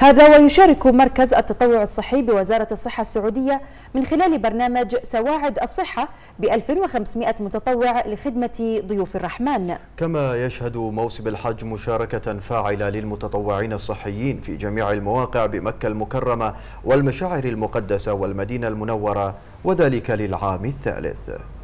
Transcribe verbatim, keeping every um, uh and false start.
هذا ويشارك مركز التطوع الصحي بوزارة الصحة السعودية من خلال برنامج سواعد الصحة ب ألف وخمسمائة متطوع لخدمة ضيوف الرحمن. كما يشهد موسم الحج مشاركة فاعلة للمتطوعين الصحيين في جميع المواقع بمكة المكرمة والمشاعر المقدسة والمدينة المنورة، وذلك للعام الثالث.